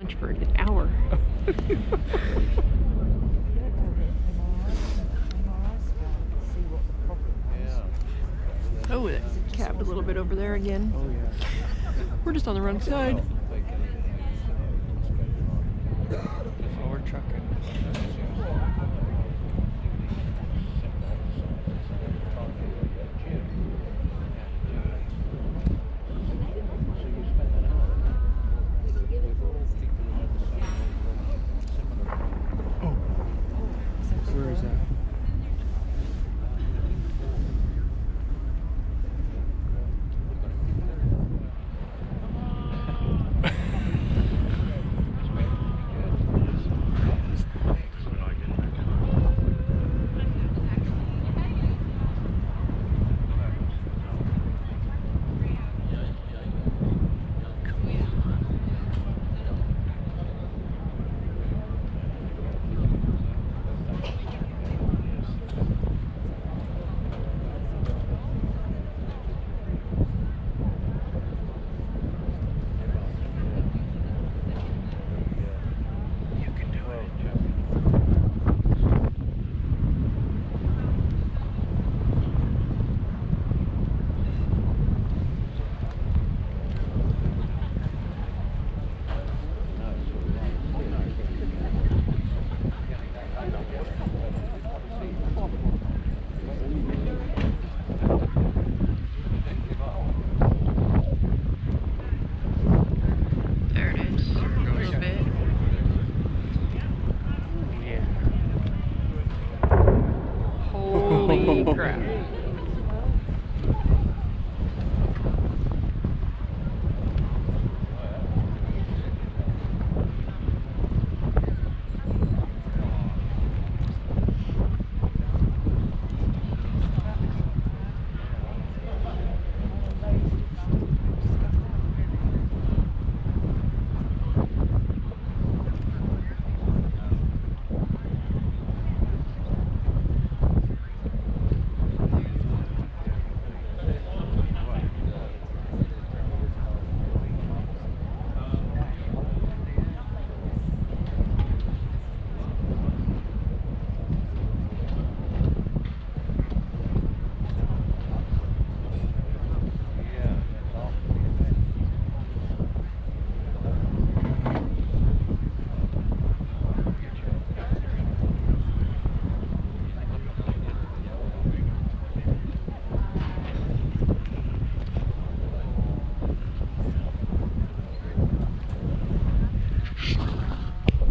For an hour. Oh, it cabbed a little bit over there again. Oh yeah. We're just on the wrong side. Oh, we're trucking. Oh, where is that? There it is. A little bit. Yeah. Holy crap.